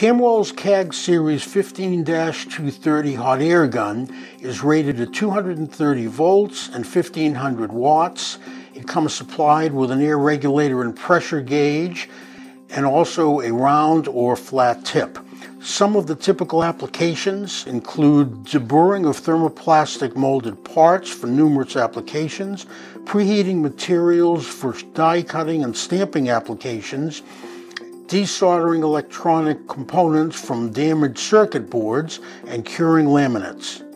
Kamweld's KHAG Series 15-230 hot air gun is rated at 230 volts and 1500 watts. It comes supplied with an air regulator and pressure gauge and also a round or flat tip. Some of the typical applications include deburring of thermoplastic molded parts for numerous applications, preheating materials for die cutting and stamping applications, desoldering electronic components from damaged circuit boards, and curing laminates.